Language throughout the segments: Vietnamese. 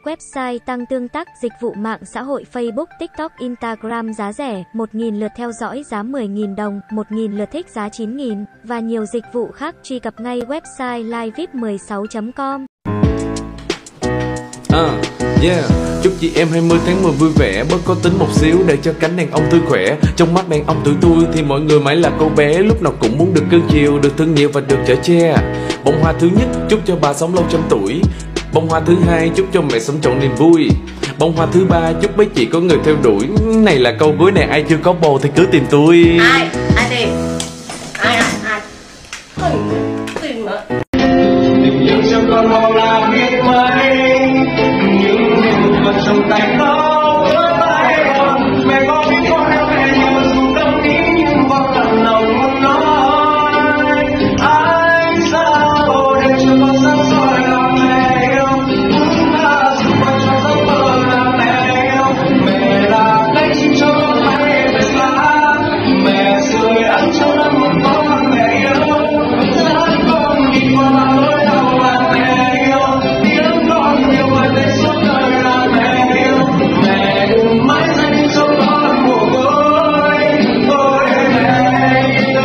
website tăng tương tác, dịch vụ mạng xã hội Facebook, TikTok, Instagram giá rẻ, 1.000 lượt theo dõi giá 10.000 đồng, 1.000 lượt thích giá 9.000 và nhiều dịch vụ khác. Truy cập ngay website livevip16.com. Chúc chị em 20 tháng 10 vui vẻ, bớt có tính một xíu để cho cánh đàn ông tươi khỏe. Trong mắt đàn ông tụi tôi thì mọi người mãi là cô bé, lúc nào cũng muốn được cưng chiều, được thương nhiều và được chở che. Bông hoa thứ nhất chúc cho bà sống lâu trăm tuổi. Bông hoa thứ hai chúc cho mẹ sống trọn niềm vui. Bông hoa thứ ba chúc mấy chị có người theo đuổi. Này là câu cuối này, ai chưa có bồ thì cứ tìm tôi. Ai tìm? Ai? Tìm mà. Tình yêu cho con mong là biết mấy, nhưng điều còn trong tay không với tay con. Mẹ có biết con em mẹ nhiều dù tâm ý nhưng con thật lòng muốn nói. Anh sao để cho con sáng soi là mẹ yêu, muốn ta dù con trong giấc mơ là mẹ yêu. Mẹ là cánh chim cho con bay về xa, mẹ sưởi ấm cho năm một con mẹ yêu. Dắt con đi qua bao nỗi đau là mẹ yêu, tiếng con nhiều người về suốt đời là mẹ yêu. Mẹ đừng mãi ra đi cho con mồ côi, ôi mẹ yêu.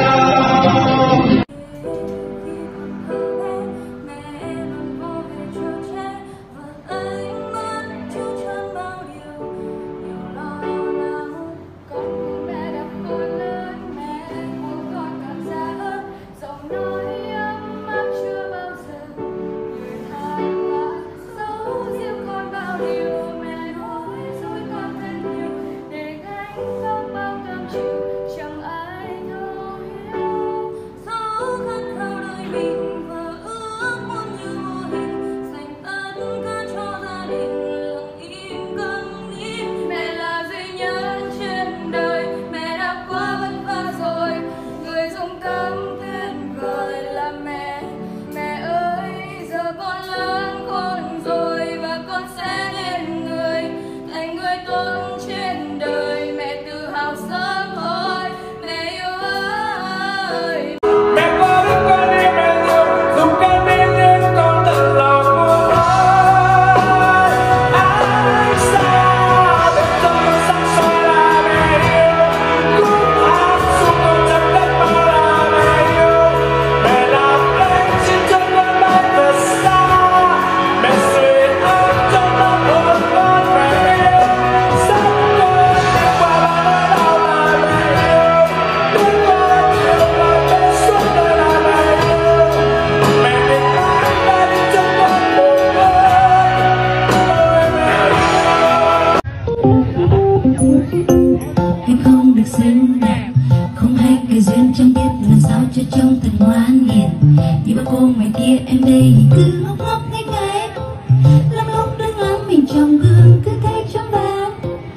Em không được xinh đẹp, không hay cái duyên chẳng biết làm sao cho trông thật ngoan hiền. Như bao cô ngoài kia em đây thì cứ ngốc ngốc ngây ngây, lắm lúc đứng ngắm mình trong gương cứ thấy trong váng.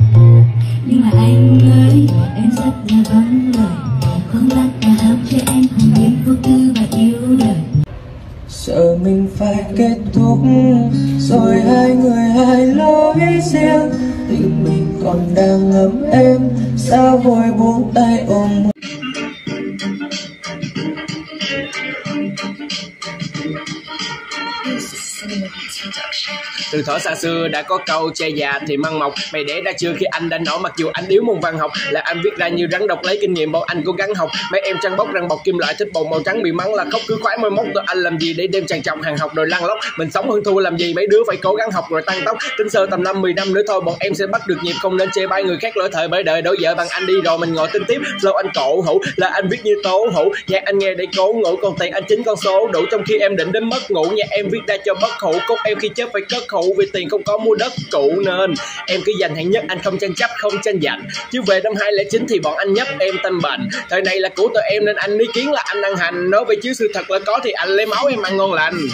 Nhưng mà anh ơi, em rất là vắng lời, không lát cả học cho em không biết vô tư và yêu đời. Sợ mình phải kết thúc rồi hai người hai lối riêng, tình mình còn đang ấm êm sao vội buông tay ôm. Từ thuở xa xưa đã có câu che già thì măng mọc, mày đẻ ra chưa khi anh đã nổi. Mặc dù anh yếu môn văn học là anh viết ra như rắn độc, lấy kinh nghiệm bao anh cố gắng học. Mấy em trăng bóc răng bọc kim loại thích bầu màu trắng bị mắng là khóc cứ khoái môi móc. Tụi anh làm gì để đêm tràn trọc hàng học rồi lăn lóc, mình sống hơn thua làm gì, mấy đứa phải cố gắng học rồi tăng tốc. Tính sơ tầm 5-10 năm nữa thôi bọn em sẽ bắt được nhịp, không nên chê bai người khác lỗi thời bởi đời. Đổi vợ bằng anh đi rồi mình ngồi tính tiếp, flow anh cổ hủ là anh viết như tố hủ, nhạc anh nghe để cố ngủ, còn tiền anh chính con số đủ. Trong khi em định đến mất ngủ, nhạc em viết ra cho bất hủ, cốt em khi chết phải cất hủ vì tiền không có mua đất cũ nên em cứ giành hạng nhất, anh không tranh chấp không tranh giành. Chứ về năm 2009 thì bọn anh nhấp em tâm bệnh, thời này là của tụi em nên anh ý kiến là anh ăn hành. Nói về chứ sự thật là có thì anh lấy máu em ăn ngon lành.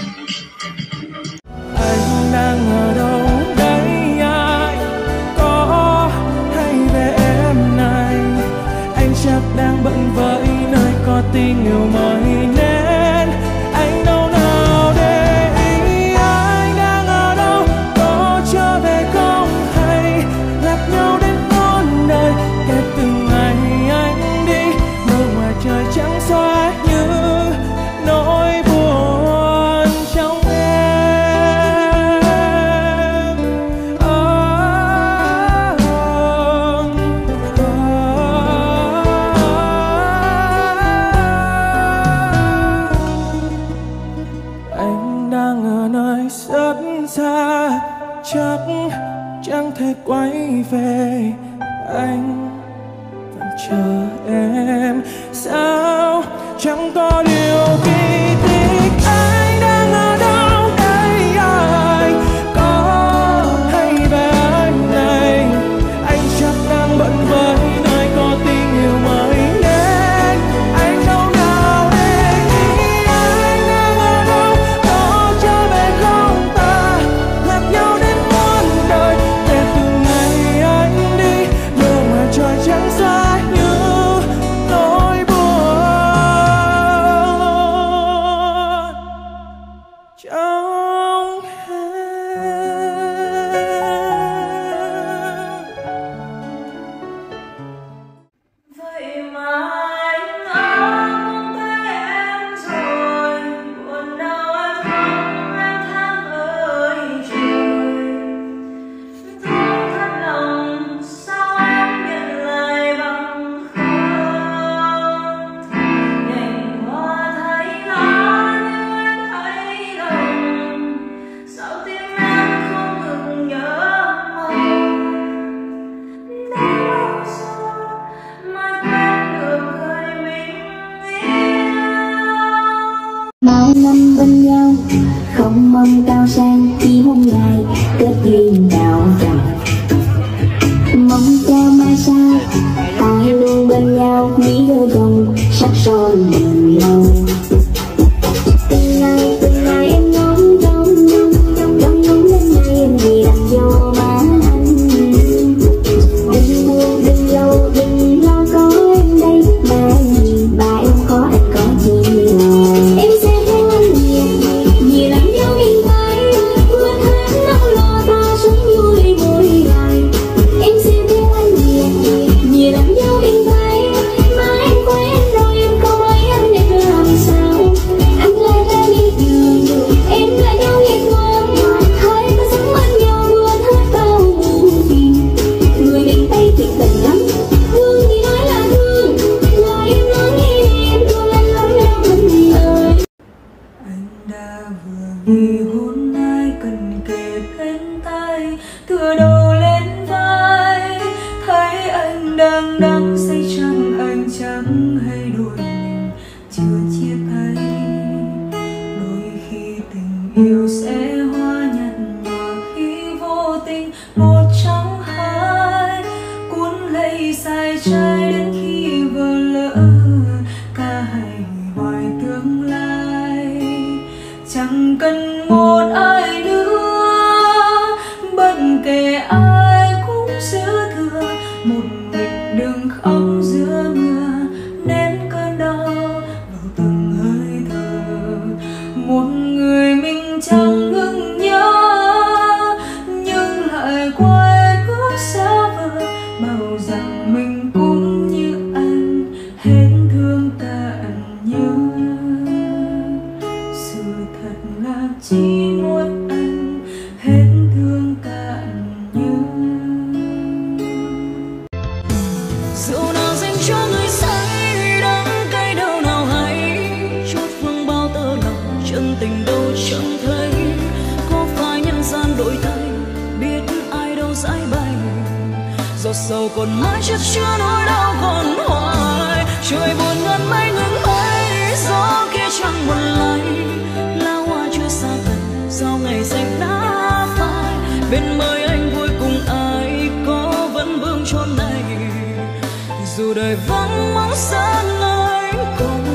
Anh đang ở đâu đây, ai có hay về em này? Anh chắc đang bận với nơi có tình yêu mới nên anh đâu nào để ý. Anh đang ở đâu, có trở về không hay gặp nhau đến muôn đời. Kể từ ngày anh đi, mưa ngoài trời trắng xóa như nỗi buồn trong chắc chẳng thể quay về. Anh vẫn chờ em. Sao chẳng có điều kỳ tích? Anh đang ở đâu đây? Ai có hay về anh này? Anh chắc đang bận với nơi có tình yêu mới đến. Anh đâu nào để nghĩ anh đang ở đâu? Có trở về không ta? Lạc nhau đến muôn đời. Kể từ ngày anh đi, đâu mà trời chẳng xa như nỗi buồn trong em. Vậy mà anh không thấy em rồi, buồn đau em không em tháng ơi trời. Thương thật lòng sao em nhận lại bằng không? Nhành hoa thấy lá nhưng em thấy lòng, sao tim em không ngừng nhớ mong. Đến bao giờ mới quên được người mình yêu? Bao năm bên nhau không mong cao sang, chỉ mong ngày kết duyên đạo tràng. Mong cho mai sau hai luôn bên nhau, bí đôi vòng sắc son bền lâu. Từng ngày em ngóng trông đến ngày em vì làm vô má anh. Đừng buồn đừng lâu đừng lo có em đây, mà em nhìn ba em có anh có gì rồi. Em sẽ theo anh vì làm dấu miền Tây, quên hết nỗi lo ta sống vui mỗi ngày. Em sẽ theo anh vì làm dấu miền Tây, mà em quen rồi em không ai anh để làm sao. Anh lại ra đi đường em lại đâu ghét ngon, hai ta sống bên nhau quên hết bao buồn phiền. Người miền Tây tuyệt tình lắm, thương thì nói là thương, lời em nói nghe em thương anh lắm đâu mình ơi. Anh đã vừa đi hôn ai cần kề bên tay, tựa đầu lên vai, thấy anh đang đắm say trong anh chẳng hay đôi mình chưa chia tay. Đôi khi tình yêu sẽ hoa nhạt nhòa khi vô tình một trong hai cuốn lấy sai trái, đến khi vỡ lỡ cả hai hoài tương lai. Chẳng cần một ai nữa, bất kể ai cũng giữ thừa, một mình đừng khóc giữa mưa, nén cơn đau vào từng hơi thở. Một người mình chẳng ngừng nhớ, nhưng lại quay bước xa vời, bảo rằng mình cũng như anh, hết thương cạn nhớ. Sự thật là chỉ mỗi anh hết thương cạn nhớ. Rượu nào dành cho người say, đắng cay đau nào hay, chốt phương bao tơ lòng, chân tình đâu chẳng thấy. Có phải nhân gian đổi thay, biết ai đâu giải bày, giọt sầu còn mãi chất chứa nỗi đau còn hoài. Trời buồn ngân mây ngừng bay, gió kia chẳng buồn lay, lá hoa chưa xa tận, sao ngày xanh đã phai. Bên mời anh vui cùng ai, có vẫn vương chốn này, dù đời vắng bóng xa anh còn